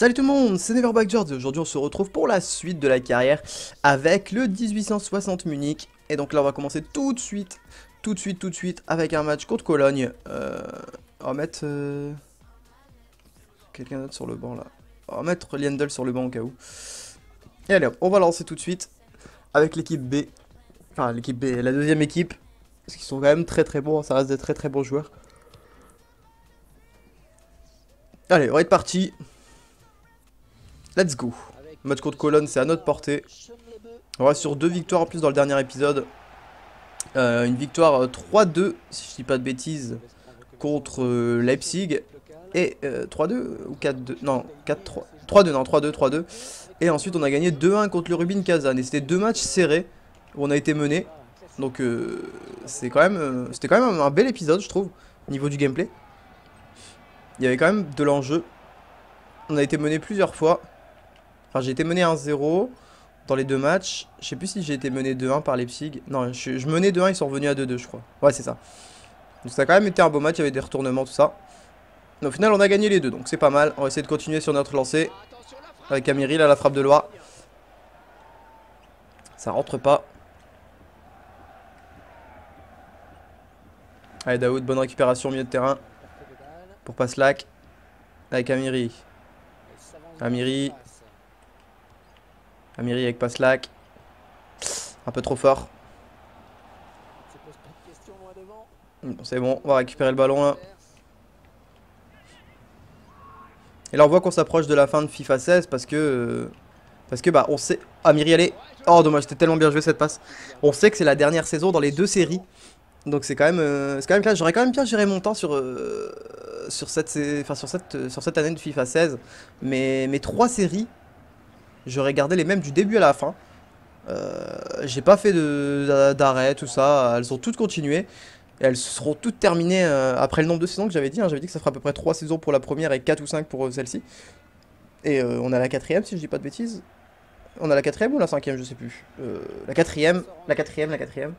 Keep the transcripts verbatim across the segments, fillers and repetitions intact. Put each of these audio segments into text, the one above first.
Salut tout le monde, c'est Neverback George et aujourd'hui on se retrouve pour la suite de la carrière avec le dix-huit cent soixante Munich. Et donc là on va commencer tout de suite, tout de suite, tout de suite avec un match contre Cologne. Euh, on va mettre euh, quelqu'un d'autre sur le banc là. On va mettre Liendl sur le banc au cas où. Et allez hop, on va lancer tout de suite avec l'équipe B. Enfin l'équipe B, la deuxième équipe. Parce qu'ils sont quand même très très bons, ça reste des très très bons joueurs. Allez, on va être parti. Let's go. Match contre Cologne, c'est à notre portée. On reste sur deux victoires en plus dans le dernier épisode. Euh, une victoire trois deux, si je dis pas de bêtises, contre euh, Leipzig. Et euh, trois deux ou quatre deux, non, quatre trois. trois deux, non, trois deux, trois deux. Et ensuite on a gagné deux un contre le Rubin Kazan. Et c'était deux matchs serrés où on a été mené. Donc euh, c'est quand même, euh, c'était quand même un bel épisode, je trouve, au niveau du gameplay. Il y avait quand même de l'enjeu. On a été mené plusieurs fois. Enfin, j'ai été mené un zéro dans les deux matchs. Je sais plus si j'ai été mené deux un par Leipzig. Non, je, je menais deux un, ils sont revenus à deux deux, je crois. Ouais, c'est ça. Donc ça a quand même été un beau match, il y avait des retournements, tout ça. Mais au final, on a gagné les deux, donc c'est pas mal. On va essayer de continuer sur notre lancée. Avec Amiri, là, la frappe de Loire. Ça rentre pas. Allez, Daoud, bonne récupération au milieu de terrain. Pour pas slack. Avec Amiri. Amiri. Amiri avec Paslak. Un peu trop fort. Bon, c'est bon, on va récupérer le ballon là. Et là on voit qu'on s'approche de la fin de FIFA seize parce que... Euh, parce que bah on sait... Amiri allez. Oh dommage, c'était tellement bien joué cette passe. On sait que c'est la dernière saison dans les deux séries. Donc c'est quand même... Euh, c'est quand même clair. J'aurais quand même bien géré mon temps sur... Euh, sur, cette, enfin, sur, cette, sur cette année de FIFA seize. Mais mes trois séries... J'aurais gardé les mêmes du début à la fin. Euh, J'ai pas fait d'arrêt, tout ça. Elles ont toutes continué. Et elles seront toutes terminées euh, après le nombre de saisons que j'avais dit. Hein. J'avais dit que ça fera à peu près trois saisons pour la première et quatre ou cinq pour euh, celle-ci. Et euh, on a la quatrième si je dis pas de bêtises. On a la quatrième ou la cinquième, je sais plus. Euh, la quatrième, la quatrième, la quatrième.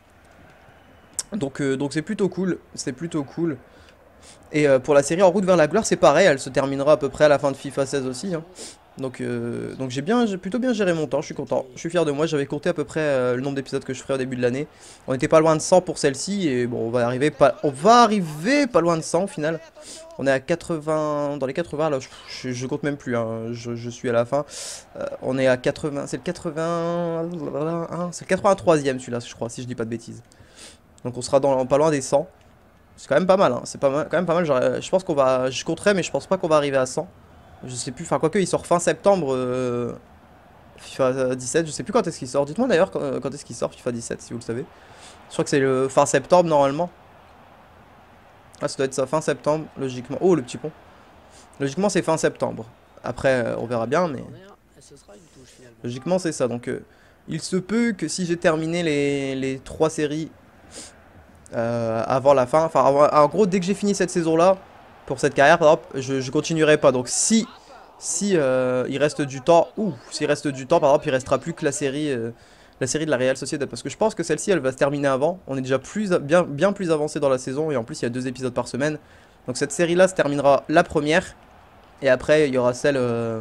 Donc euh, donc c'est plutôt cool. C'est plutôt cool. Et euh, pour la série En route vers la gloire, c'est pareil. Elle se terminera à peu près à la fin de FIFA seize aussi. Hein. Donc, euh, donc j'ai bien, j'ai plutôt bien géré mon temps, je suis content, je suis fier de moi, j'avais compté à peu près euh, le nombre d'épisodes que je ferais au début de l'année. On était pas loin de cent pour celle-ci et bon on va arriver pas, on va arriver pas loin de cent au final. On est à quatre-vingts, dans les quatre-vingts là, je, je, je compte même plus, hein, je, je suis à la fin. Euh, on est à quatre-vingts, c'est le quatre-vingts, c'est le quatre-vingt-troisième celui-là je crois, si je dis pas de bêtises. Donc on sera dans, pas loin des cent, c'est quand même pas mal, hein. C'est pas mal, quand même pas mal, je pense qu'on va, je compterai mais je pense pas qu'on va arriver à cent. Je sais plus, enfin quoique il sort fin septembre euh, FIFA dix-sept, je sais plus quand est-ce qu'il sort. Dites-moi d'ailleurs quand, quand est-ce qu'il sort FIFA dix-sept si vous le savez. Je crois que c'est le fin septembre normalement. Ah ça doit être ça, fin septembre logiquement. Oh le petit pont. Logiquement c'est fin septembre. Après euh, on verra bien mais... Logiquement c'est ça, donc euh, il se peut que si j'ai terminé les, les trois séries euh, avant la fin, enfin en gros dès que j'ai fini cette saison là, pour cette carrière par exemple, je, je continuerai pas. Donc si si euh, il reste du temps, ou s'il reste du temps par exemple, il restera plus que la série euh, la série de la Real Sociedad, parce que je pense que celle-ci elle va se terminer avant. On est déjà plus bien bien plus avancé dans la saison et en plus il y a deux épisodes par semaine. Donc cette série là se terminera la première et après il y aura celle euh,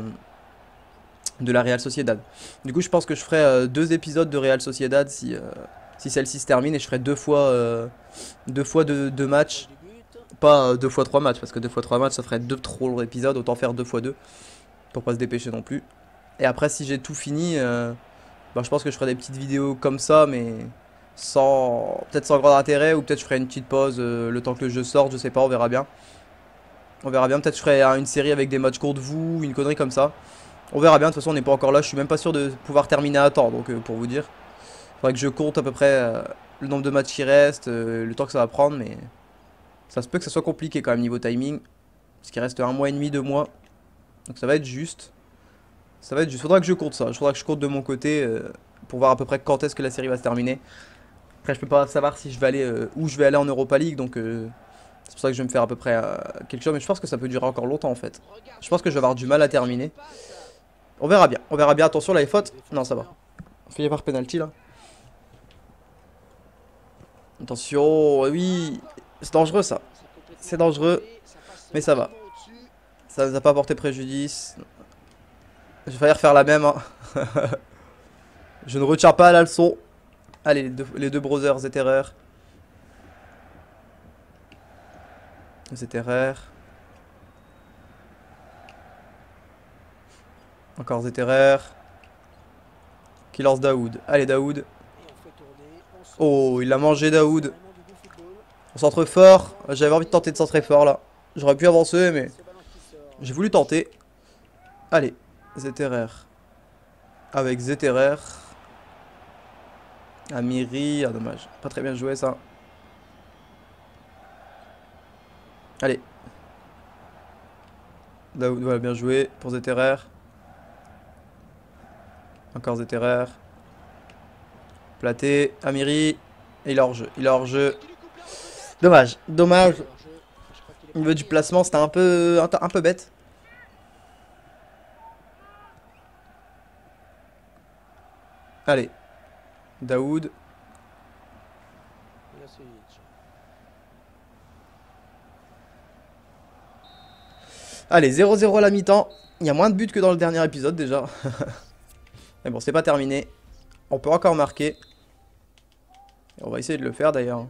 de la Real Sociedad. Du coup je pense que je ferai euh, deux épisodes de Real Sociedad si euh, si celle-ci se termine et je ferai deux fois euh, deux fois deux, deux matchs. Pas deux fois trois matchs, parce que deux fois trois matchs ça ferait deux trop longs épisodes, autant faire deux fois deux pour pas se dépêcher non plus. Et après si j'ai tout fini, euh, bah, je pense que je ferai des petites vidéos comme ça, mais sans peut-être sans grand intérêt, ou peut-être je ferai une petite pause euh, le temps que le jeu sorte, je sais pas, on verra bien. On verra bien, peut-être je ferai une série avec des matchs contre vous, une connerie comme ça. On verra bien, de toute façon on n'est pas encore là, je suis même pas sûr de pouvoir terminer à temps, donc euh, pour vous dire. Faudrait que je compte à peu près euh, le nombre de matchs qui restent, euh, le temps que ça va prendre, mais... Ça se peut que ça soit compliqué quand même niveau timing. Parce qu'il reste un mois et demi, deux mois. Donc ça va être juste. Ça va être juste. Faudra que je compte ça. Il faudra que je compte de mon côté euh, pour voir à peu près quand est-ce que la série va se terminer. Après je peux pas savoir si je vais aller euh, où je vais aller en Europa League. Donc euh, c'est pour ça que je vais me faire à peu près euh, quelque chose. Mais je pense que ça peut durer encore longtemps en fait. Je pense que je vais avoir du mal à terminer. On verra bien. On verra bien. Attention là les fautes. Non ça va. On fait y avoir penalty là. Attention. Oui. C'est dangereux ça. C'est dangereux. Mais ça va. Ça nous a pas porté préjudice. J'ai failli refaire la même. Hein. Je ne retiens pas la leçon. Allez, les deux, les deux brothers, Zetterer. Zetterer. Encore Zetterer. Qui lance Daoud. Allez, Daoud. Oh, il a mangé Daoud. On centre fort. J'avais envie de tenter de centrer fort là. J'aurais pu avancer, mais j'ai voulu tenter. Allez, Zetterer. Avec Zetterer. Amiri. Ah, dommage. Pas très bien joué ça. Allez. Daoud, voilà, bien joué pour Zetterer. Encore Zetterer. Platé. Amiri. Et il est hors jeu. Il est hors jeu. Dommage. Dommage. Au niveau du placement, c'était un peu, un, un peu bête. Allez. Daoud. Allez, zéro zéro à la mi-temps. Il y a moins de buts que dans le dernier épisode déjà. Mais bon, c'est pas terminé. On peut encore marquer. Et on va essayer de le faire d'ailleurs.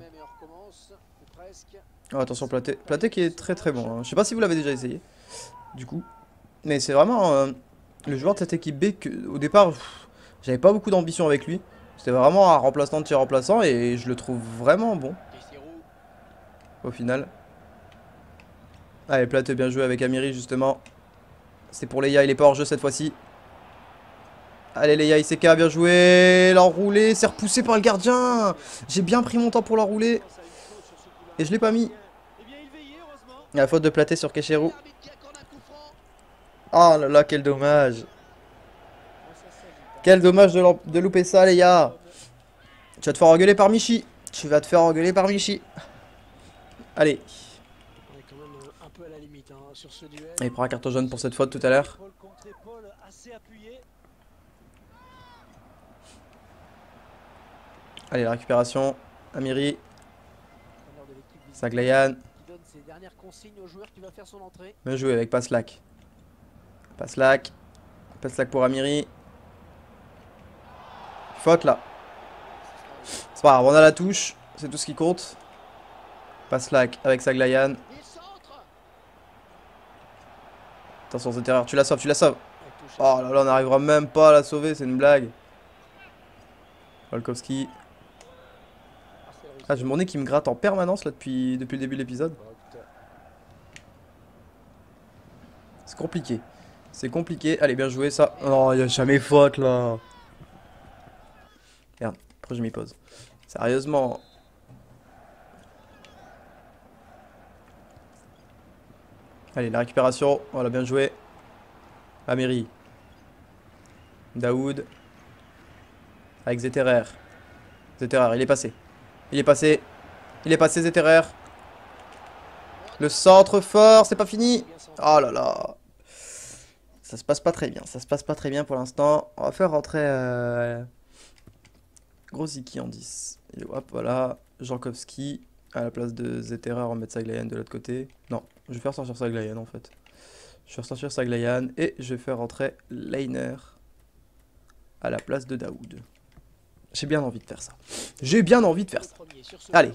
Oh, attention, Platé. Platé qui est très très bon. Hein. Je sais pas si vous l'avez déjà essayé. Du coup. Mais c'est vraiment euh, le joueur de cette équipe B que, au départ, j'avais pas beaucoup d'ambition avec lui. C'était vraiment un remplaçant de tir remplaçant et je le trouve vraiment bon. Au final. Allez, Platé bien joué avec Amiri justement. C'est pour Leia, il est pas hors jeu cette fois-ci. Allez Leia I C K, bien joué. L'enroulé, c'est repoussé par le gardien. J'ai bien pris mon temps pour l'enrouler. Et je l'ai pas mis. La faute de Platé sur Kecheru. Oh là là, quel dommage. Quel dommage de, de louper ça, Leia. Tu vas te faire engueuler par Michi. Tu vas te faire engueuler par Michi. Allez. Et il prend un carton jaune pour cette faute tout à l'heure. Allez, la récupération. Amiri. Saglayan. Bien joué avec Paslak. Paslak. Paslak pour Amiri. Faute là. C'est pas grave, on a la touche. C'est tout ce qui compte. Paslak avec Saglayan. Attention, cette erreur. Tu la sauves, tu la sauves. Oh là là, on n'arrivera même pas à la sauver, c'est une blague. Volkovski. Ah, j'ai mon nez qui me gratte en permanence là depuis, depuis le début de l'épisode. C'est compliqué. C'est compliqué. Allez, bien joué ça. Oh, il n'y a jamais faute là. Merde, après je m'y pose. Sérieusement. Allez, la récupération. Voilà, bien joué. Amiri. Daoud. Avec Zetterer. Zetterer, il est passé. Il est passé. Il est passé, Zetterer. Le centre fort, c'est pas fini. Oh là là. Ça se passe pas très bien. Ça se passe pas très bien pour l'instant. On va faire rentrer euh... Grosicki en dix. Et hop, voilà. Jankowski à la place de Zetterer. On va mettre Saglayan de l'autre côté. Non, je vais faire sortir Saglayan en fait. Je vais faire sortir Saglayan et je vais faire rentrer Leiner à la place de Daoud. J'ai bien envie de faire ça. J'ai bien envie de faire ça. Allez.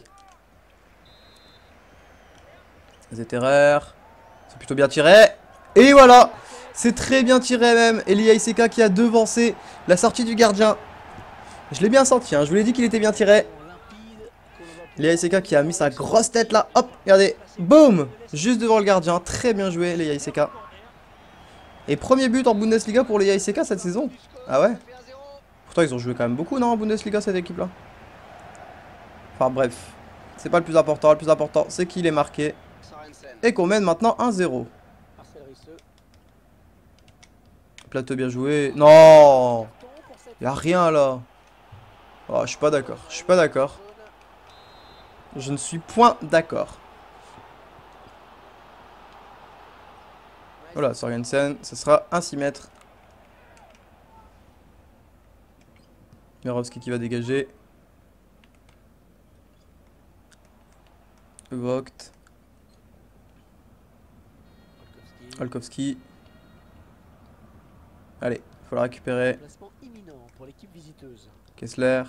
Zetterer. C'est plutôt bien tiré. Et voilà. C'est très bien tiré même. Elia I C K qui a devancé la sortie du gardien. Je l'ai bien senti. Hein. Je vous l'ai dit qu'il était bien tiré. Elia I C K qui a mis sa grosse tête là. Hop. Regardez. Boum. Juste devant le gardien. Très bien joué Elia I C K. Et premier but en Bundesliga pour Elia I C K cette saison. Ah ouais. Pourtant ils ont joué quand même beaucoup non en Bundesliga cette équipe là. Enfin bref. C'est pas le plus important. Le plus important c'est qu'il est marqué. Et qu'on mène maintenant un zéro. Plateau bien joué. Non. Y'a rien là. Oh, je suis pas d'accord. Je suis pas d'accord. Je ne suis point d'accord. Voilà, Sorgensen, ce sera un six mètres. Mirovski qui va dégager. Vogt. Olkowski. Allez, faut la récupérer. Placement imminent pour l'équipe visiteuse. Kessler.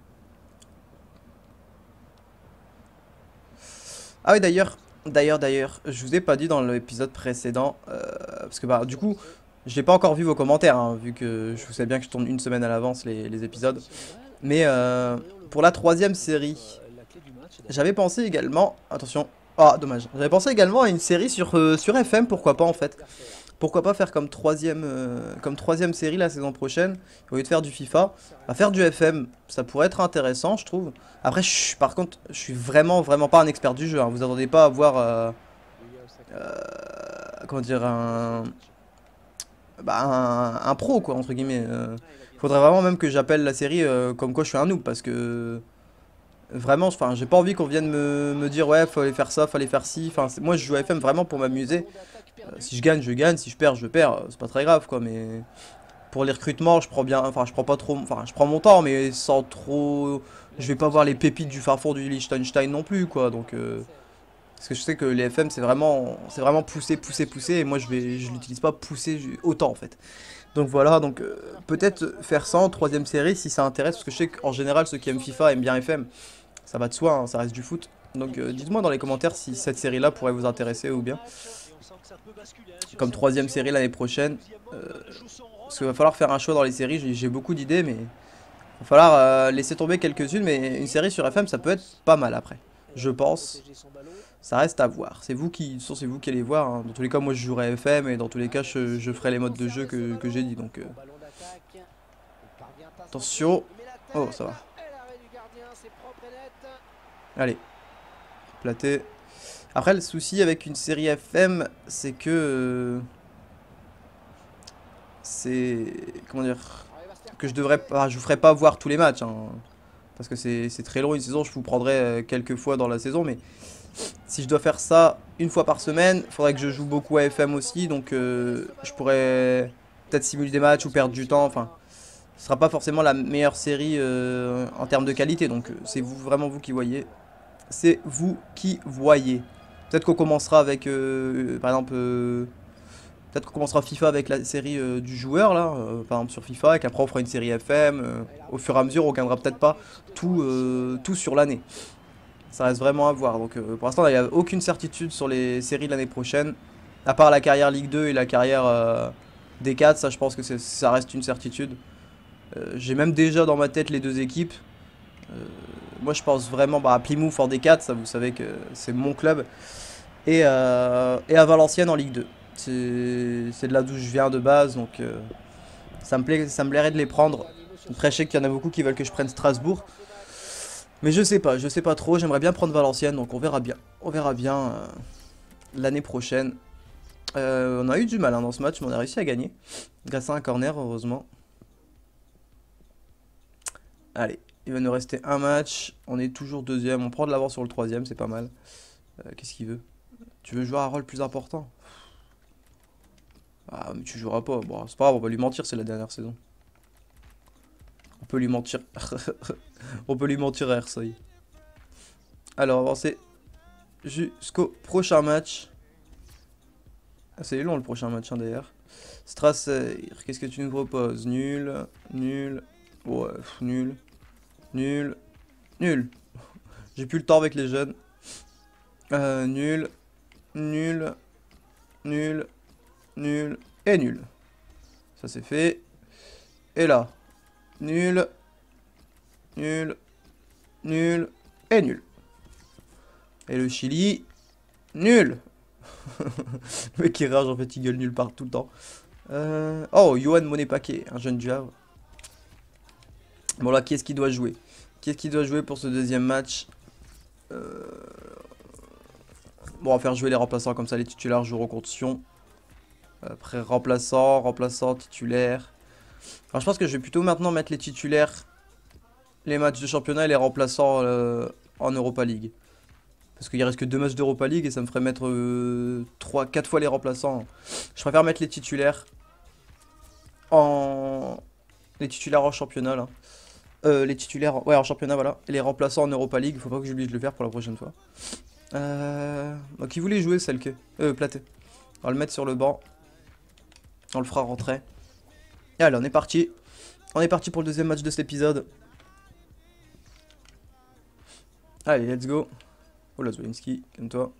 Ah oui, d'ailleurs, d'ailleurs, d'ailleurs, je vous ai pas dit dans l'épisode précédent, euh, parce que bah du coup, j'ai pas encore vu vos commentaires, hein, vu que je vous sais bien que je tourne une semaine à l'avance les, les épisodes. Mais euh, pour la troisième série, j'avais pensé également, attention, ah dommage, j'avais pensé également à une série sur, euh, sur F M, pourquoi pas en fait. Pourquoi pas faire comme troisième, euh, comme troisième série la saison prochaine, au lieu de faire du FIFA, à faire du F M, ça pourrait être intéressant je trouve. Après, je, par contre, je suis vraiment vraiment pas un expert du jeu, hein. Vous attendez pas à voir, euh, euh, comment dire, un, bah, un, un pro quoi, entre guillemets. Euh, faudrait vraiment même que j'appelle la série euh, comme quoi je suis un noob, parce que vraiment, enfin, j'ai pas envie qu'on vienne me, me dire ouais, fallait faire ça, fallait faire ci. Enfin, moi je joue à F M vraiment pour m'amuser. Euh, si je gagne, je gagne, si je perds, je perds, euh, c'est pas très grave quoi, mais pour les recrutements, je prends bien, enfin je prends pas trop, enfin je prends mon temps, mais sans trop, je vais pas voir les pépites du fin fond du Liechtenstein non plus quoi, donc euh, parce que je sais que les F M c'est vraiment, c'est vraiment pousser, pousser, pousser, et moi je vais, je l'utilise pas pousser autant en fait. Donc voilà, donc euh, peut-être faire ça en troisième série si ça intéresse, parce que je sais qu'en général ceux qui aiment FIFA aiment bien F M, ça va de soi, hein, ça reste du foot. Donc euh, dites-moi dans les commentaires si cette série là pourrait vous intéresser ou bien. Comme troisième série l'année prochaine. Euh, parce qu'il va falloir faire un choix dans les séries, j'ai beaucoup d'idées, mais il va falloir euh, laisser tomber quelques-unes. Mais une série sur F M, ça peut être pas mal après. Je pense. Ça reste à voir. C'est vous qui c'est vous qui allez voir, hein. Dans tous les cas, moi je jouerai F M et dans tous les cas, je, je ferai les modes de jeu que, que j'ai dit. Donc euh, attention. Oh, ça va. Allez. Platé. Après, le souci avec une série F M, c'est que... Euh, c'est... Comment dire? Que je devrais pas... Je vous ferai pas voir tous les matchs, hein, parce que c'est très long une saison, je vous prendrai euh, quelques fois dans la saison, mais... Si je dois faire ça une fois par semaine, il faudrait que je joue beaucoup à F M aussi, donc euh, je pourrais peut-être simuler des matchs ou perdre du temps, enfin... Ce sera pas forcément la meilleure série euh, en termes de qualité, donc euh, c'est vous, vraiment vous qui voyez. C'est vous qui voyez. Peut-être qu'on commencera avec, euh, par exemple, euh, peut-être qu'on commencera FIFA avec la série euh, du joueur, là, euh, par exemple sur FIFA, et qu'après on fera une série F M. Euh, au fur et à mesure, on gagnera peut-être pas tout, euh, tout sur l'année. Ça reste vraiment à voir. Donc euh, pour l'instant, il n'y a aucune certitude sur les séries de l'année prochaine. À part la carrière Ligue deux et la carrière euh, D quatre, ça je pense que ça reste une certitude. Euh, J'ai même déjà dans ma tête les deux équipes. Euh, moi je pense vraiment bah, à Plymouth en D quatre, ça vous savez que c'est mon club. Et, euh, et à Valenciennes en Ligue deux. C'est de là d'où je viens de base, donc euh, ça, me plaît, ça me plairait de les prendre. Après je sais qu'il y en a beaucoup qui veulent que je prenne Strasbourg. Mais je sais pas, je sais pas trop, j'aimerais bien prendre Valenciennes, donc on verra bien. On verra bien euh, l'année prochaine. Euh, on a eu du mal hein, dans ce match, mais on a réussi à gagner. Grâce à un corner, heureusement. Allez, il va nous rester un match. On est toujours deuxième, on prend de l'avance sur le troisième, c'est pas mal. Euh, Qu'est-ce qu'il veut? Tu veux jouer un rôle plus important? Ah, mais tu joueras pas. Bon, c'est pas grave, on va lui mentir, c'est la dernière saison. On peut lui mentir. On peut lui mentir à Ersoy. Alors, avancer jusqu'au prochain match. Ah, c'est long le prochain match hein, d'ailleurs. Strasser, qu'est-ce que tu nous proposes? Nul, nul, ouais, nul, nul, nul. J'ai plus le temps avec les jeunes. Euh, nul, nul, nul, nul et nul. Ça c'est fait. Et là, nul, nul, nul et nul. Et le Chili, nul. Le mec qui rage en fait, il gueule nul part tout le temps. Euh... Oh, Johan Monet-Paquet, un jeune du Havre. Bon là, qui est-ce qui doit jouer? Qui est-ce qui doit jouer pour ce deuxième match? euh... Bon, on va faire jouer les remplaçants, comme ça les titulaires joueront contre Sion. Après, remplaçant, remplaçant, titulaire. Alors je pense que je vais plutôt maintenant mettre les titulaires, les matchs de championnat et les remplaçants euh, en Europa League. Parce qu'il reste que deux matchs d'Europa League et ça me ferait mettre euh, trois, quatre fois les remplaçants. Je préfère mettre les titulaires en... Les titulaires en championnat là. Euh, les titulaires, ouais en championnat voilà. Et les remplaçants en Europa League, faut pas que j'oublie de le faire pour la prochaine fois. Euh... Donc qui voulait jouer celle que... Euh, Platé. On va le mettre sur le banc. On le fera rentrer. Et allez, on est parti. On est parti pour le deuxième match de cet épisode. Allez, let's go. Oh là, Zwolinski, calme-toi.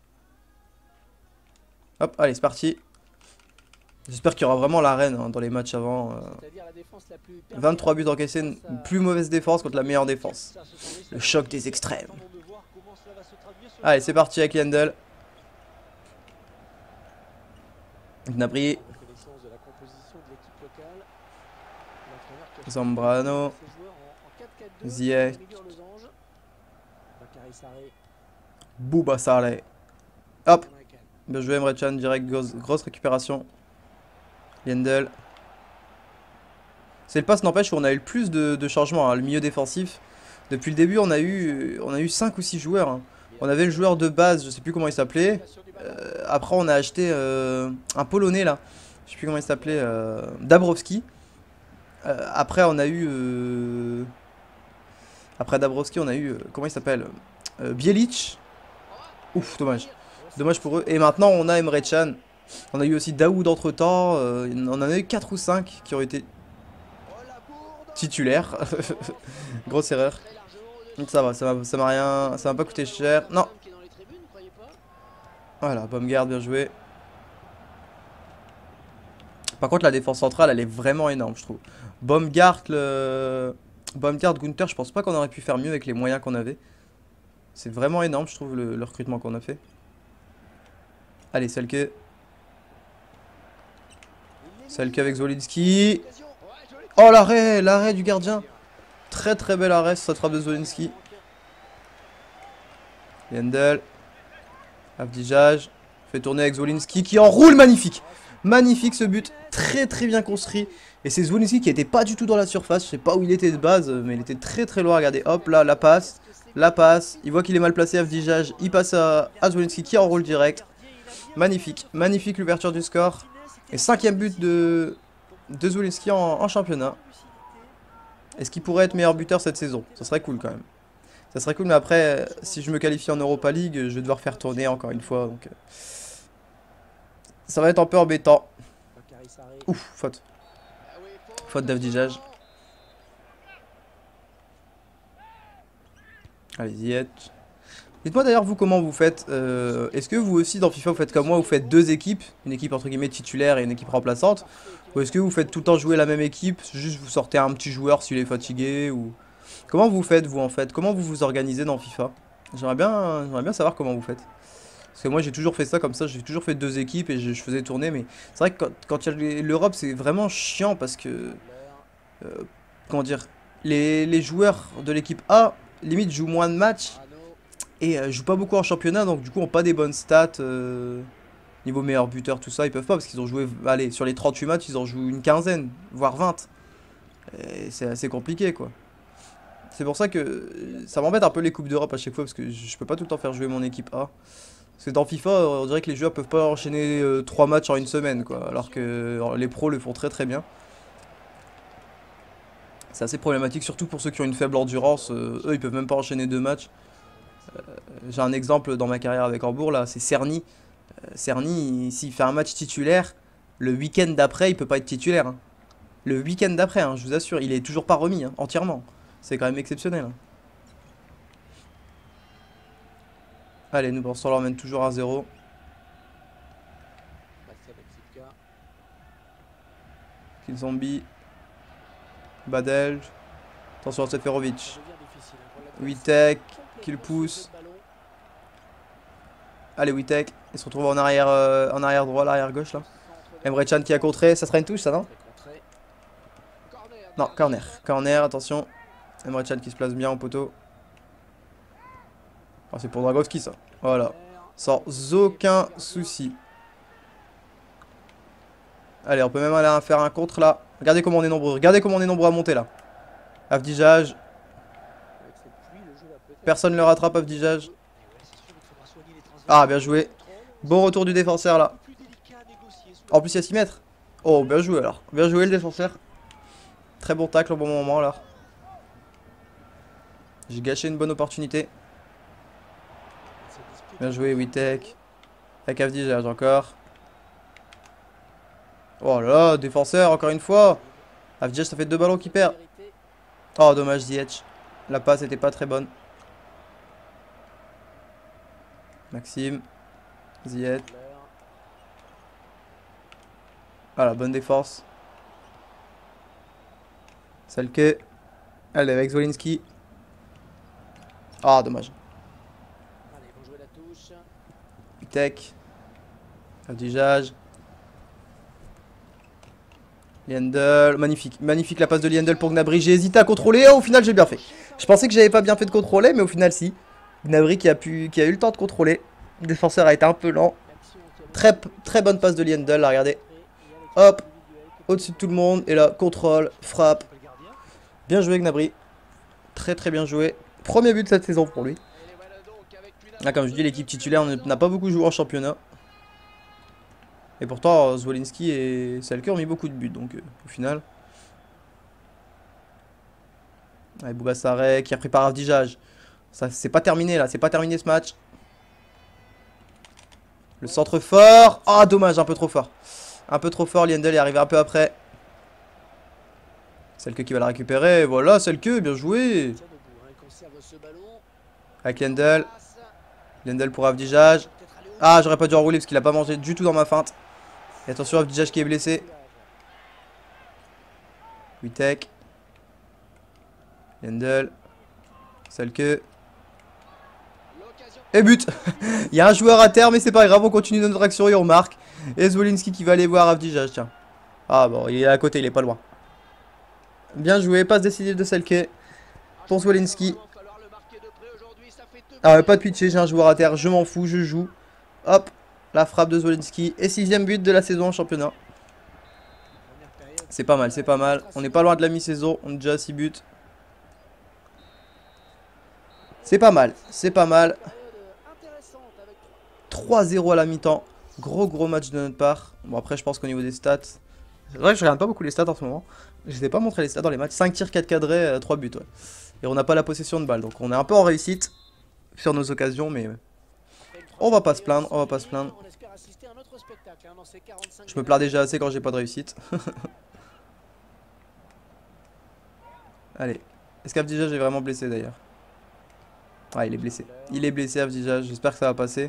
Hop, allez, c'est parti. J'espère qu'il y aura vraiment l'arène hein, dans les matchs avant. Euh... vingt-trois buts encaissés, une plus mauvaise défense contre la meilleure défense. Le choc des extrêmes. Allez, c'est parti avec Yandel. Gnabry. Zambrano. Ziyech. Bouba Saleh. Hop. Bien joué Emre Can, direct, grosse, grosse récupération. Yandel. C'est le pass n'empêche où on a eu le plus de, de changements, hein, le milieu défensif. Depuis le début on a eu on a eu cinq ou six joueurs. Hein. On avait le joueur de base, je sais plus comment il s'appelait. Euh, après on a acheté euh, un Polonais là. Je sais plus comment il s'appelait. Euh, Dabrowski. Euh, après on a eu... Euh, après Dabrowski on a eu... Euh, comment il s'appelle euh, Bielic. Ouf, dommage. Dommage pour eux. Et maintenant on a Emre Can. On a eu aussi Daoud entre temps. Euh, on en a eu quatre ou cinq qui ont été titulaires. Grosse erreur. Ça va, ça m'a rien. Ça m'a pas coûté cher. Non. Voilà, Baumgart, bien joué. Par contre la défense centrale elle est vraiment énorme je trouve. Baumgart, le... Baumgart, Gunther, je pense pas qu'on aurait pu faire mieux avec les moyens qu'on avait. C'est vraiment énorme je trouve le, le recrutement qu'on a fait. Allez, Selke. Selke avec Zwolinski. Oh l'arrêt, l'arrêt du gardien. Très très bel arrêt sur cette frappe de Zwolinski. Yandel. Avdijaj. Fait tourner avec Zwolinski qui enroule, magnifique. Magnifique ce but, très très bien construit. Et c'est Zwolinski qui était pas du tout dans la surface. Je sais pas où il était de base, mais il était très très loin. Regardez, hop là, la passe. La passe. Il voit qu'il est mal placé, Avdijaj. Il passe à, à Zwolinski qui enroule direct. Magnifique, magnifique l'ouverture du score. Et cinquième but de, de Zwolinski en, en championnat. Est-ce qu'il pourrait être meilleur buteur cette saison? Ça serait cool quand même. Ça serait cool, mais après, si je me qualifie en Europa League, je vais devoir faire tourner encore une fois. Donc, ça va être un peu embêtant. Ouf, faute. Faute d'Avdijaj. Allez, Ziyech. Dites-moi d'ailleurs vous comment vous faites. Euh, Est-ce que vous aussi dans FIFA vous faites comme moi, vous faites deux équipes, une équipe entre guillemets titulaire et une équipe remplaçante, ou est-ce que vous faites tout le temps jouer la même équipe, juste vous sortez un petit joueur s'il est fatigué ou comment vous faites vous en fait, comment vous vous organisez dans FIFA? J'aimerais bien, j'aimerais bien savoir comment vous faites. Parce que moi j'ai toujours fait ça comme ça, j'ai toujours fait deux équipes et je, je faisais tourner, mais c'est vrai que quand, quand il y a l'Europe c'est vraiment chiant parce que euh, comment dire, les, les joueurs de l'équipe A limite jouent moins de matchs. Et euh, jouent pas beaucoup en championnat, donc du coup ont pas des bonnes stats euh, niveau meilleur buteur, tout ça, ils peuvent pas parce qu'ils ont joué, allez, sur les trente-huit matchs, ils en jouent une quinzaine, voire vingt. Et c'est assez compliqué quoi. C'est pour ça que ça m'embête un peu les coupes d'Europe à chaque fois parce que je peux pas tout le temps faire jouer mon équipe A. Parce que dans FIFA, on dirait que les joueurs peuvent pas enchaîner euh, trois matchs en une semaine quoi, alors que alors, les pros le font très très bien. C'est assez problématique, surtout pour ceux qui ont une faible endurance, euh, eux ils peuvent même pas enchaîner deux matchs. Euh, J'ai un exemple dans ma carrière avec Hambourg là, c'est Cerny. Euh, Cerny, s'il fait un match titulaire, le week-end d'après, il peut pas être titulaire. Hein. Le week-end d'après, hein, je vous assure, il est toujours pas remis hein, entièrement. C'est quand même exceptionnel. Hein. Allez, nous on l'emmène toujours à zéro. Kinzombie. Badel. Attention à Seferovic. Witek. Qui le pousse. Allez Witek, il se retrouve en arrière, euh, en arrière droit, l'arrière gauche là. Emre Can qui a contré, ça sera une touche ça non? Non, corner, corner, attention. Emre Can qui se place bien au poteau. Oh, c'est pour Dragowski ça, voilà. Sans aucun souci. Allez, on peut même aller faire un contre là. Regardez comment on est nombreux, regardez comment on est nombreux à monter là. Avdijaj. Personne ne le rattrape Avdijaj. Ah, bien joué. Bon retour du défenseur là. En plus, il y a six mètres. Oh, bien joué alors. Bien joué le défenseur. Très bon tacle au bon moment là. J'ai gâché une bonne opportunité. Bien joué, Witek. Avec Avdijaj encore. Oh là là, défenseur, encore une fois. Avdija, ça fait deux ballons qu'il perd. Oh, dommage, Ziyech. La passe était pas très bonne. Maxime. Ziyech. Voilà, bonne défense. Selke. Allez, avec Zwolinski. Ah, dommage. Allez, ils vont jouer la touche. Tech. Avdijaj. Liendl. Magnifique. Magnifique la passe de Liendl pour Gnabry. J'ai hésité à contrôler. Oh, au final, j'ai bien fait. Je pensais que j'avais pas bien fait de contrôler, mais au final, si. Gnabry qui a, pu, qui a eu le temps de contrôler. Le défenseur a été un peu lent. Très, très bonne passe de Liendl, là, regardez. Hop. Au-dessus de tout le monde. Et là, contrôle, frappe. Bien joué, Gnabry. Très, très bien joué. Premier but de cette saison pour lui. Là, comme je dis, l'équipe titulaire n'a pas beaucoup joué en championnat. Et pourtant, Zwolinski et Selke ont mis beaucoup de buts, donc euh, au final. Allez, Bouba Sarré qui a pris par Avdijaj. Ça, c'est pas terminé là, c'est pas terminé ce match. Le centre fort. Ah, oh, dommage, un peu trop fort. Un peu trop fort, Liendl est arrivé un peu après. Selke qui va la récupérer. Voilà, Selke, bien joué. Avec Liendl. Liendl pour Avdijaj. Ah, j'aurais pas dû enrouler parce qu'il a pas mangé du tout dans ma feinte. Et attention, Avdijaj qui est blessé. Witek. Liendl. Selke. Et but. Il y a un joueur à terre, mais c'est pas grave, on continue notre action et on marque. Et Zwolinski qui va aller voir Avdijaj, tiens. Ah bon, il est à côté, il est pas loin. Bien joué, passe décisive de Selke. Pour Zwolinski. Ah, pas de pitcher, j'ai un joueur à terre, je m'en fous, je joue. Hop, la frappe de Zwolinski. Et sixième but de la saison en championnat. C'est pas mal, c'est pas mal. On n'est pas loin de la mi-saison, on est déjà à six buts. C'est pas mal, c'est pas mal. trois zéro à la mi-temps. Gros gros match de notre part. Bon après je pense qu'au niveau des stats. C'est vrai que je regarde pas beaucoup les stats en ce moment. Je n'ai pas montré les stats dans les matchs. cinq tirs, quatre cadrés, trois buts. Ouais. Et on n'a pas la possession de balle. Donc on est un peu en réussite sur nos occasions. Mais on va pas se plaindre. On va pas se plaindre. Je me plains déjà assez quand j'ai pas de réussite. Allez. Est-ce qu'Avdijaj est vraiment blessé d'ailleurs? Ah, il est blessé. Il est blessé, Avdijaj. J'espère que ça va passer.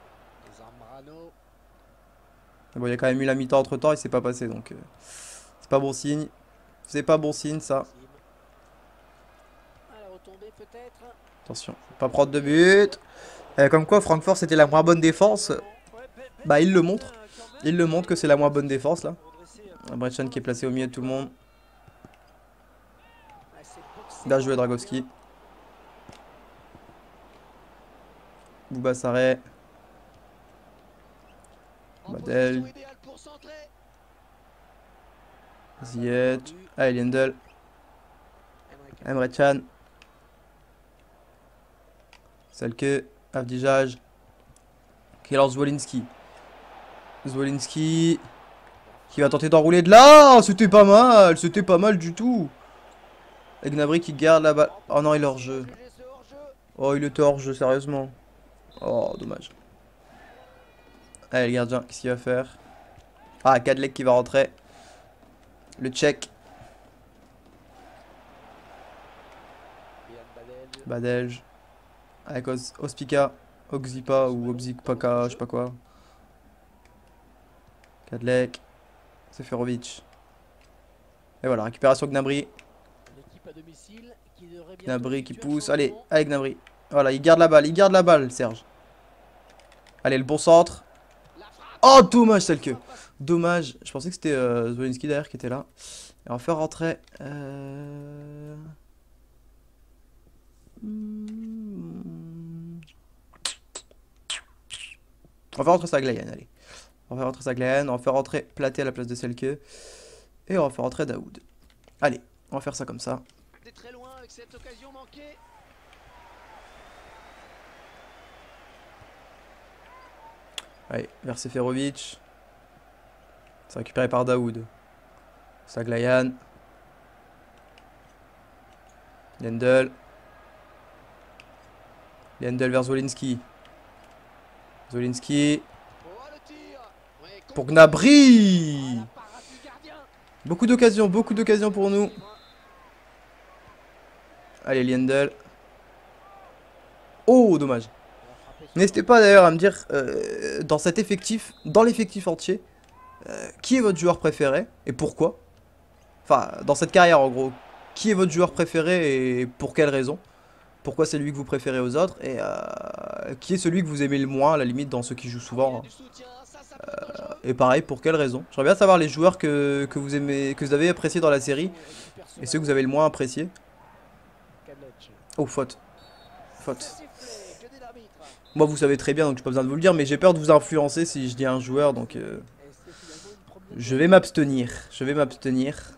Mais bon, il y a quand même eu la mi-temps entre temps et c'est pas passé donc. Euh, c'est pas bon signe. C'est pas bon signe ça. Attention, pas prendre de but. Euh, comme quoi, Francfort c'était la moins bonne défense. Bah, il le montre. Il le montre que c'est la moins bonne défense là. Brechan qui est placé au milieu de tout le monde. Bien joué, Dragowski. Bouba Sarré. Badel. Ziyech. Allez, Liendl. Emre Can. Selke. Avdijaj. Qui lance Zwolinski. Zwolinski. Qui va tenter d'enrouler de là. C'était pas mal. C'était pas mal du tout. Et Gnabry qui garde la balle. Oh non, il est hors jeu. Oh, il était hors jeu, sérieusement. Oh, dommage. Allez, le gardien, qu'est-ce qu'il va faire? Ah, Kadlec qui va rentrer. Le tchèque. Badelj. Avec Os Ospika. Oxipa ou Obzikpaka, je sais pas quoi. Kadlec. Seferovic. Et voilà, récupération Gnabry. Gnabry qui pousse. Allez, allez Gnabry. Voilà, il garde la balle, il garde la balle, Serge. Allez, le bon centre. Oh, dommage, Selke. Dommage. Je pensais que c'était euh, Zwolinski derrière qui était là. Et on va faire rentrer. Euh... On va faire rentrer Saglayan, allez. On va faire rentrer Saglayan. On va faire rentrer Platé à la place de Selke. Et on va faire rentrer Daoud. Allez, on va faire ça comme ça. Très loin avec cette occasion manquée. Allez, vers Seferovic. C'est récupéré par Daoud. Saglayan. Liendl. Liendl vers Zwolinski. Zwolinski. Pour Gnabry. Beaucoup d'occasions, beaucoup d'occasions pour nous. Allez, Liendl. Oh, dommage. N'hésitez pas d'ailleurs à me dire, euh, dans cet effectif, dans l'effectif entier, euh, qui est votre joueur préféré et pourquoi. Enfin, dans cette carrière en gros, qui est votre joueur préféré et pour quelle raison. Pourquoi c'est lui que vous préférez aux autres et euh, qui est celui que vous aimez le moins à la limite dans ceux qui jouent souvent. Euh, et pareil, pour quelle raison. J'aimerais bien savoir les joueurs que, que vous aimez, que vous avez appréciés dans la série et ceux que vous avez le moins appréciés. Oh, faute. Faute. Moi, vous savez très bien, donc j'ai pas besoin de vous le dire, mais j'ai peur de vous influencer si je dis un joueur, donc euh, je vais m'abstenir. Je vais m'abstenir.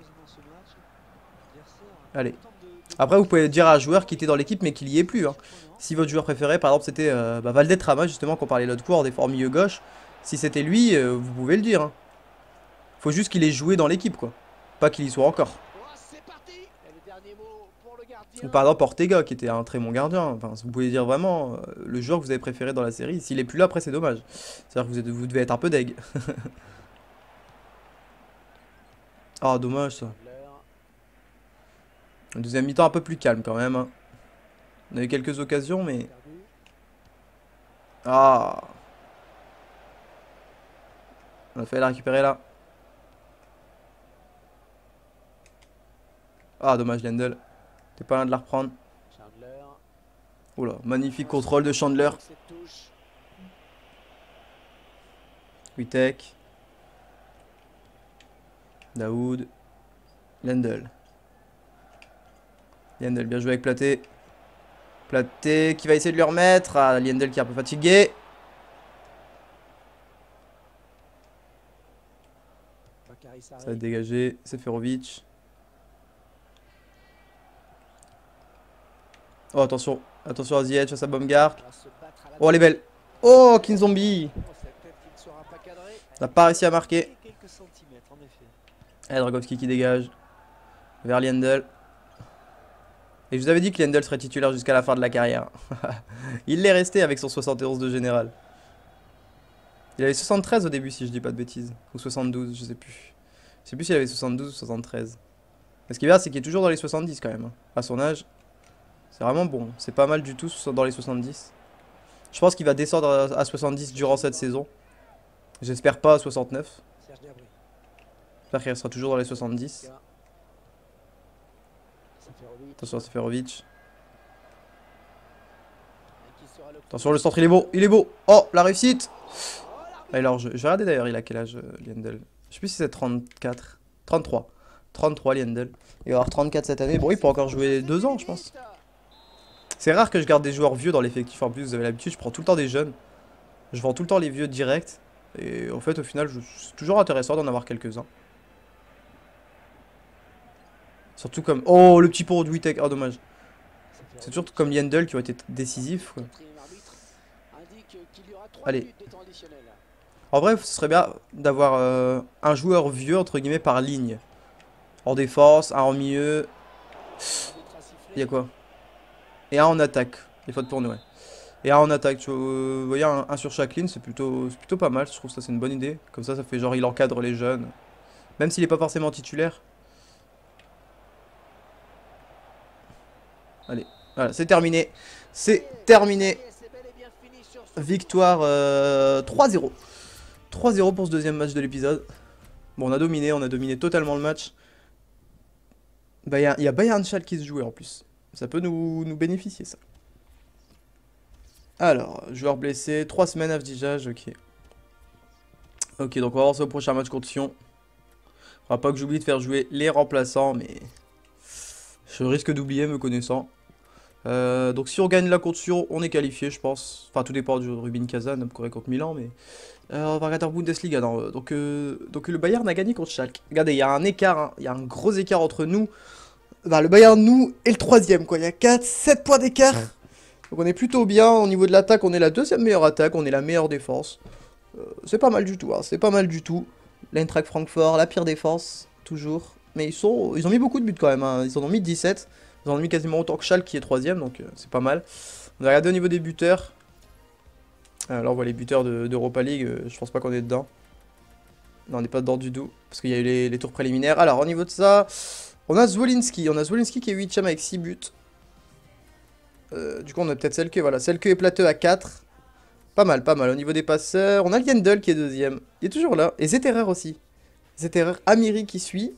Allez. Après, vous pouvez dire à un joueur qui était dans l'équipe, mais qu'il y est plus. Hein. Si votre joueur préféré, par exemple, c'était euh, bah, Valdetrama, justement, qu'on parlait l'autre fois, en défenseur milieu gauche. Si c'était lui, euh, vous pouvez le dire. Hein. Faut juste qu'il ait joué dans l'équipe, quoi. Pas qu'il y soit encore. Ou par exemple Ortega qui était un très bon gardien. Enfin, vous pouvez dire vraiment euh, le joueur que vous avez préféré dans la série. S'il est plus là, après c'est dommage. C'est-à-dire que vous, êtes, vous devez être un peu deg. Ah, oh, dommage ça. Le deuxième mi-temps un peu plus calme quand même. Hein. On a eu quelques occasions, mais... Ah. On a fait la récupérer là. Ah, dommage Lendl. T'es pas loin de la reprendre. Oula, magnifique contrôle de Chandler. Witek. Daoud. Lendl. Lendl, bien joué avec Platé. Platé qui va essayer de le remettre. Ah, Lendl qui est un peu fatigué. Ça va être dégagé. Seferovic. Oh, attention. Attention à Ziyech, face à Baumgart. Oh, elle est belle. Oh, Kinzombie. On n'a pas réussi à marquer. Allez, Dragowski qui dégage. Vers Lendl. Et je vous avais dit que Lendl serait titulaire jusqu'à la fin de la carrière. Il l'est resté avec son soixante et onze de général. Il avait soixante-treize au début, si je dis pas de bêtises. Ou soixante-douze, je sais plus. Je sais plus s'il avait soixante-douze ou soixante-treize. Mais ce qui est bien, c'est qu'il est toujours dans les soixante-dix quand même. Hein. À son âge. C'est vraiment bon. C'est pas mal du tout dans les soixante-dix. Je pense qu'il va descendre à soixante-dix durant cette saison. J'espère pas à soixante-neuf. J'espère qu'il sera toujours dans les soixante-dix. Attention à Seferovic. Attention, le centre, il est beau. Il est beau. Oh, la réussite. Alors, je, je vais regarder d'ailleurs, il a quel âge, euh, Lendl. Je sais plus si c'est trente-quatre. trente-trois. trente-trois, Lendl. Il va avoir trente-quatre cette année. Bon, il peut encore jouer deux ans, je pense. C'est rare que je garde des joueurs vieux dans l'effectif. En plus, vous avez l'habitude, je prends tout le temps des jeunes. Je vends tout le temps les vieux direct. Et en fait, au final, c'est toujours intéressant d'en avoir quelques-uns. Surtout comme... Oh, le petit pot de Witek. Oh, dommage. C'est toujours comme Lendl qui ont été décisifs. Quoi. Allez. En vrai, ce serait bien d'avoir euh, un joueur vieux, entre guillemets, par ligne. En défense, un en milieu. Il y a quoi? Et un en attaque. Les fautes pour nous, ouais. Et un en attaque. Tu vois, vous voyez, un, un sur chaque ligne, c'est plutôt, plutôt pas mal. Je trouve que ça, c'est une bonne idée. Comme ça, ça fait genre, il encadre les jeunes. Même s'il n'est pas forcément titulaire. Allez, voilà, c'est terminé. C'est terminé. Victoire euh, trois zéro. trois zéro pour ce deuxième match de l'épisode. Bon, on a dominé, on a dominé totalement le match. Bah, il y, y a Bayern Schalke qui se jouait en plus. Ça peut nous, nous bénéficier, ça. Alors, joueur blessé, trois semaines afdigeage, ok. Ok, donc on va avancer au prochain match contre Sion. Faudra pas que j'oublie de faire jouer les remplaçants, mais je risque d'oublier me connaissant. Euh, donc si on gagne la contre Sion, on est qualifié, je pense. Enfin, tout dépend du Rubin Kazan, correct contre Milan, mais... Euh, on va regarder en Bundesliga. Non. Donc, euh, donc le Bayern a gagné contre Schalke. Regardez, il y a un écart, hein. Il y a un gros écart entre nous. Bah, le Bayern, nous, et le troisième, quoi. Il y a quatre, sept points d'écart. Donc on est plutôt bien. Au niveau de l'attaque, on est la deuxième meilleure attaque. On est la meilleure défense. Euh, c'est pas mal du tout, hein. C'est pas mal du tout. L'Eintracht Francfort, la pire défense, toujours. Mais ils, sont, ils ont mis beaucoup de buts quand même, hein. Ils en ont mis dix-sept. Ils en ont mis quasiment autant que Schalke qui est troisième, donc euh, c'est pas mal. On va regarder au niveau des buteurs. Alors on voit les buteurs d'Europa de, League, euh, je pense pas qu'on est dedans. Non, on n'est pas dedans du tout, parce qu'il y a eu les, les tours préliminaires. Alors, au niveau de ça, on a Zwolinski. On a Zwolinski qui est huitième avec six buts. Euh, du coup, on a peut-être Selke, voilà. Selke et Plateux à quatre. Pas mal, pas mal. Au niveau des passeurs, on a Liendl qui est deuxième. Il est toujours là. Et Zetterer aussi. Zetterer, Amiri qui suit.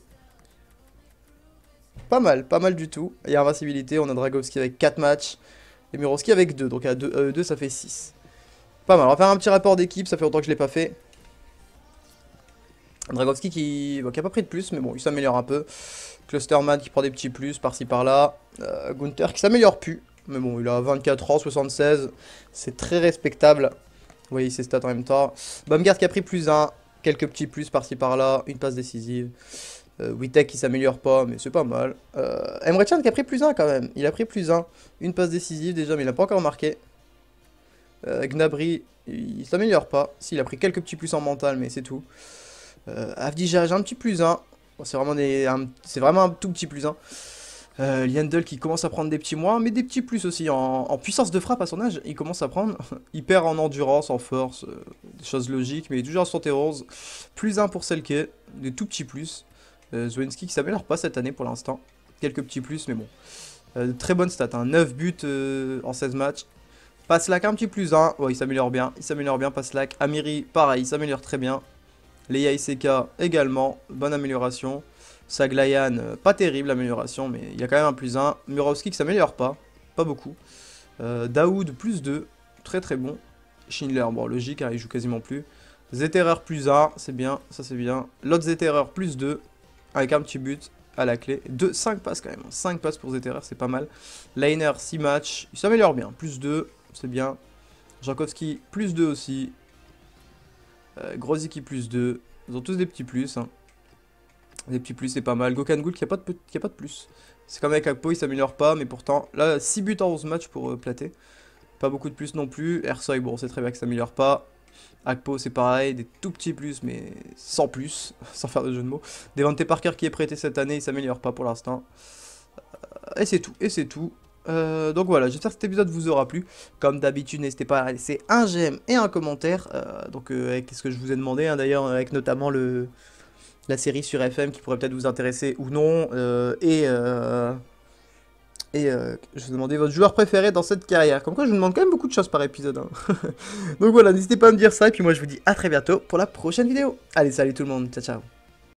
Pas mal, pas mal du tout. Il y a invincibilité, on a Dragowski avec quatre matchs. Et Murowski avec deux, donc à deux, euh, deux ça fait six. Pas mal, on va faire un petit rapport d'équipe, ça fait longtemps que je l'ai pas fait. Dragowski qui, bon, qui a pas pris de plus, mais bon, il s'améliore un peu. Clusterman qui prend des petits plus par-ci par-là. Euh, Gunther qui s'améliore plus. Mais bon, il a vingt-quatre ans, soixante-seize. C'est très respectable. Vous voyez ses stats en même temps. Baumgart qui a pris plus un. Quelques petits plus par-ci par-là. Une passe décisive. Euh, Witek qui s'améliore pas, mais c'est pas mal. Euh, Emre Can qui a pris plus un quand même. Il a pris plus un. Une passe décisive déjà, mais il n'a pas encore marqué. Euh, Gnabry, il, il s'améliore pas. Si, il a pris quelques petits plus en mental, mais c'est tout. Euh, Avdija, un petit plus un. Bon, c'est vraiment, des, un, vraiment un tout petit plus un. Euh, Liendl qui commence à prendre des petits moins, mais des petits plus aussi. En, en puissance de frappe à son âge, il commence à prendre. Il perd en endurance, en force, euh, des choses logiques, mais il est toujours à soixante et onze. Plus un pour Selke, des tout petits plus. Euh, Zwolinski qui s'améliore pas cette année pour l'instant. Quelques petits plus, mais bon. Euh, très bonne stat, hein. neuf buts euh, en seize matchs. Paslak un petit plus un. Ouais, il s'améliore bien. Il s'améliore bien, Paslak. Amiri, pareil, il s'améliore très bien. Leia Iseka également. Bonne amélioration. Saglayan, euh, pas terrible l'amélioration, mais il y a quand même un plus un. Murowski qui s'améliore pas. Pas beaucoup. Euh, Daoud, plus deux. Très très bon. Schindler, bon, logique, hein, il joue quasiment plus. Zetterer, plus un. C'est bien, ça c'est bien. L'autre Zetterer, plus deux. Avec un petit but à la clé. deux, cinq passes quand même. cinq passes pour Zetterer, c'est pas mal. Leiner, six matchs. Il s'améliore bien. Plus deux, c'est bien. Jankowski, plus deux aussi. Euh, Grozicki, plus deux. Ils ont tous des petits plus. Hein. Des petits plus, c'est pas mal. Gökhan Gül qui a pas de, qui a pas de plus. C'est comme avec Akpo, il s'améliore pas. Mais pourtant, là, six buts en onze matchs pour euh, Platé. Pas beaucoup de plus non plus. Ersoy, bon, c'est très bien que ça s'améliore pas. Akpo, c'est pareil, des tout petits plus, mais sans plus, sans faire de jeu de mots. Devante Parker qui est prêté cette année, il s'améliore pas pour l'instant. Euh, et c'est tout, et c'est tout. Euh, donc voilà, j'espère que cet épisode vous aura plu. Comme d'habitude, n'hésitez pas à laisser un j'aime et un commentaire. Euh, donc euh, avec ce que je vous ai demandé, hein, d'ailleurs, avec notamment le la série sur F M qui pourrait peut-être vous intéresser ou non. Euh, et... Euh, Et euh, je vous demandais votre joueur préféré dans cette carrière. Comme quoi, je vous demande quand même beaucoup de choses par épisode. Hein. Donc voilà, n'hésitez pas à me dire ça. Et puis moi, je vous dis à très bientôt pour la prochaine vidéo. Allez, salut tout le monde. Ciao, ciao.